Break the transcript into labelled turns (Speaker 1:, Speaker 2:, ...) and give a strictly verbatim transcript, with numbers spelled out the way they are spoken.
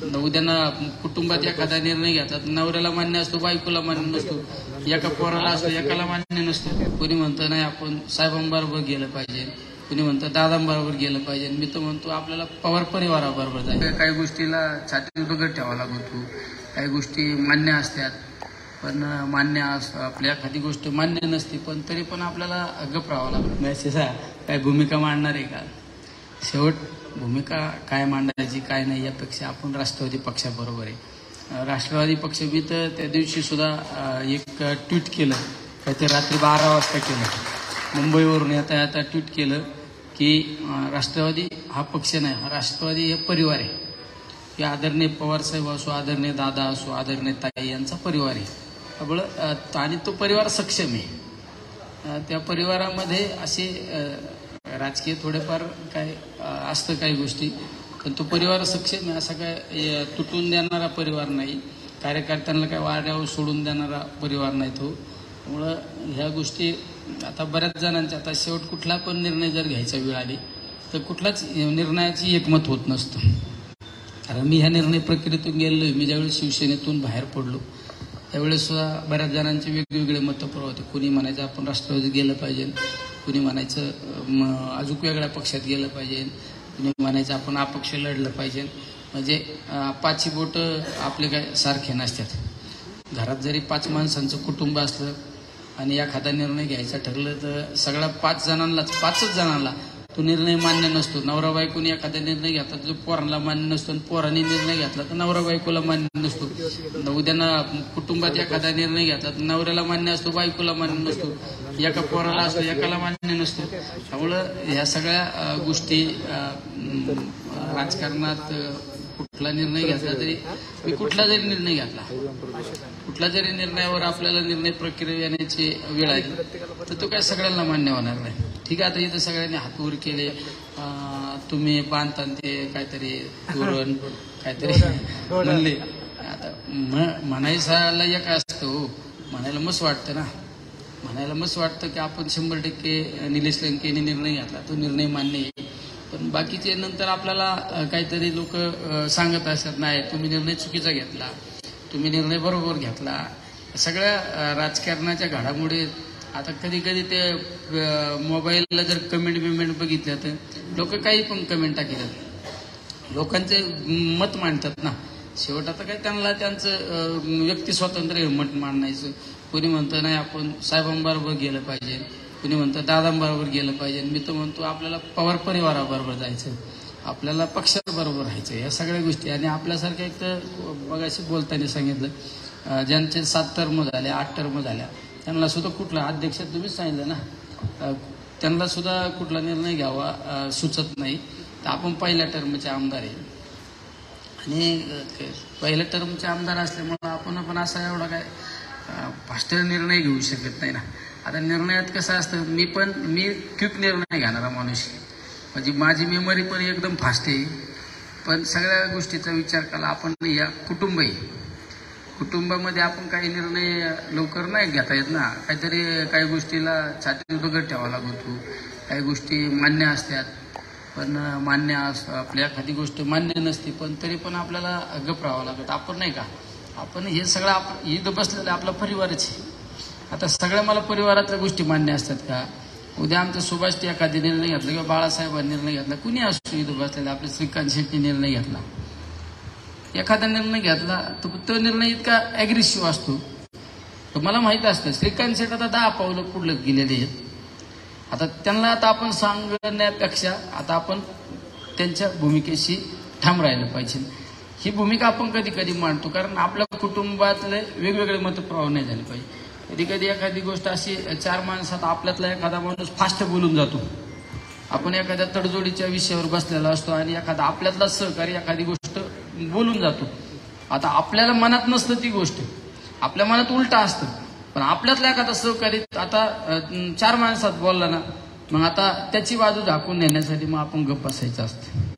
Speaker 1: उद्या कुटुंबात एखादा निर्णय घेतात, नवऱ्याला मान्य असतो, बायकोला मान्य नसतो, एका पोराला असतो, एकाला मान्य नसतो. कोणी म्हणतं नाही आपण साहेबांबरोबर गेलं पाहिजे, कुणी म्हणतं दादांबरोबर गेलं पाहिजे. मी तर म्हणतो आपल्याला पवार परिवाराबरोबर जायचं. काही गोष्टीला छातीत दगड ठेवावा लागतो, काही गोष्टी मान्य असतात, पण मान्य असतं आपल्या एखादी गोष्ट मान्य नसते, पण तरी पण आपल्याला गप राहावं लागतं. मेसेज हा काय भूमिका मांडणार आहे का? शेवट भूमिका काय मांडायची काय नाही यापेक्षा आपण राष्ट्रवादी पक्षाबरोबर आहे. राष्ट्रवादी पक्ष मी तर त्या दिवशी सुद्धा एक ट्विट केलं, काहीतरी रात्री बारा वाजता केलं, मुंबईवरून येता येता ट्विट केलं की राष्ट्रवादी हा पक्ष नाही, हा राष्ट्रवादी हे परिवार आहे. की आदरणीय पवारसाहेब असो, आदरणीय दादा असो, आदरणीय ताई यांचा परिवार आहे. त्यामुळं आणि तो परिवार सक्षम आहे. त्या परिवारामध्ये असे राजकीय थोडेफार काय असतं काही गोष्टी, पण तो परिवार सक्षम आहे. असा काय तुटून देणारा परिवार नाही, कार्यकर्त्यांना काय वाड्यावर सोडून देणारा परिवार नाही तो. त्यामुळं ह्या गोष्टी आता बऱ्याच जणांच्या, आता शेवट कुठला पण निर्णय जर घ्यायचा वेळ आली तर कुठलाच निर्णयाची एकमत होत नसतं. कारण मी ह्या निर्णय प्रक्रियेतून गेलोय. मी ज्यावेळेस शिवसेनेतून बाहेर पडलो त्यावेळेस सुद्धा बऱ्याच जणांचे वेगवेगळे मतप्रवाह होते. कुणी म्हणायचं आपण राष्ट्रवादीत गेलं पाहिजे, कुणी म्हणायचं अजून वेगळ्या पक्षात गेलं पाहिजे, कुणी म्हणायचं आपण अपक्ष लढलं पाहिजे. म्हणजे पाचही बोट आपले काय सारखे नसतात. घरात जरी पाच माणसांचं कुटुंब असलं आणि एखादा निर्णय घ्यायचा ठरलं तर सगळ्या पाच जणांनाच पाचच जणांना तो निर्णय मान्य नसतो. नवरा बायकोने एखादा निर्णय घेतला तर पोरांना मान्य नसतो, आणि पोरांनी निर्णय घेतला तर नवरा बायकोला मान्य नसतो. उद्या कुटुंबात एखादा निर्णय घेतला तर नवऱ्याला मान्य असतो, बायकोला मान्य नसतो, एका पोराला असतो, एकाला मान्य नसतो. त्यामुळं ह्या सगळ्या गोष्टी राजकारणात कुठला निर्णय घेतला तरी, मी कुठला जरी निर्णय घेतला, कुठल्या जरी निर्णयावर आपल्याला निर्णय प्रक्रिया येण्याची वेळ आली तर तो काय सगळ्यांना मान्य होणार नाही. ठीक आहे, आता इथं सगळ्यांनी हात वर केले, तुम्ही बांधता ते काहीतरी धोरण काहीतरी म्हणले. आता म्हणायला एक असतं हो, म्हणायला मस्त वाटतं ना, म्हणायला मस्त वाटतं की आपण शंभर टक्के निलेश लंकेने निर्णय घेतला, तो निर्णय मान्य आहे. पण बाकीचे नंतर आपल्याला काहीतरी लोक सांगत असतात नाही तुम्ही निर्णय चुकीचा घेतला, तुम्ही निर्णय बरोबर घेतला. सगळ्या राजकारणाच्या घडामोडी आता कधी कधी ते मोबाईलला जर कमेंट बिमेंट बघितल्या तर लोक काही पण कमेंट टाकतात, लोकांचे मत मांडतात ना. शेवट आता काय त्यांना त्यांचं व्यक्ती स्वातंत्र्य मत मांडायचं. कोणी म्हणतं नाही आपण साहेबांबरोबर गेलं पाहिजे, कुणी म्हणतं दादांबरोबर गेलं पाहिजे. मी तर म्हणतो आपल्याला पवार परिवाराबरोबर जायचं, आपल्याला पक्षाबरोबर राहायचं. या सगळ्या गोष्टी. आणि आपल्यासारख्या एक तर बघाशी बोलताना सांगितलं ज्यांचे सात टर्म झाले, आठ टर्म झाल्या, त्यांना सुद्धा कुठला अध्यक्ष तुम्हीच सांगितलं ना, त्यांना सुद्धा कुठला निर्णय घ्यावा सुचत नाही. तर आपण पहिल्या टर्मचे आमदार आहे, आणि पहिल्या टर्मचे आमदार असल्यामुळं आपण पण असा एवढा काय फास्ट निर्णय घेऊ शकत नाही ना. आता निर्णयात कसं असतं, मी पण मी क्विक निर्णय घेणारा माणूस, म्हणजे माझी मेमरी पण एकदम फास्ट आहे. पण सगळ्या गोष्टीचा विचार केला आपण. या कुटुंब आहे, कुटुंबामध्ये आपण काही निर्णय लवकर नाही घेता येत ना. काहीतरी काही गोष्टीला छातीत दगड ठेवावा लागतो, काही गोष्टी मान्य असतात, पण मान्य असतं आपल्या एखादी गोष्ट मान्य नसते, पण तरी पण आपल्याला गप राहावं लागतं. आपण नाही का, आपण हे सगळं आपण इथं बसलेलं आपला परिवारच आहे. आता सगळ्या मला परिवारातल्या गोष्टी मान्य असतात का? उद्या आमच्या सुभाषने एखादी निर्णय घेतला किंवा बाळासाहेबांनी निर्णय घेतला, कुणी असतो इथं बसलेला, आपले श्रीकांत शेट्टी निर्णय घेतला, एखादा निर्णय घेतला तर तो निर्णय इतका ॲग्रेसिव्ह असतो. तर मला माहित असतं श्रीकांत शेट आता दहा पावलं पुढलं गेलेले आहेत. आता त्यांना आता आपण सांगण्यापेक्षा आता आपण त्यांच्या भूमिकेशी ठाम राहिलं पाहिजे. ही भूमिका आपण कधी कधी मांडतो, कारण आपल्या कुटुंबातले वेगवेगळे मतप्रवाह नाही झाले पाहिजे. कधी कधी एखादी गोष्ट अशी चार माणसात आपल्यातला एखादा माणूस फास्ट बोलून जातो. आपण एखाद्या तडजोडीच्या विषयावर बसलेला असतो आणि एखादा आपल्यातला सहकारी एखादी गोष्ट बोलून जातो. आता आपल्याला मनात नसतं ती गोष्ट, आपल्या मनात उलटा असतं, पण आपल्यातला एखादा सहकारी आता चार माणसात बोलला ना, मग आता त्याची बाजू झाकून नेण्यासाठी मग आपण गप्प बसायचं असतं.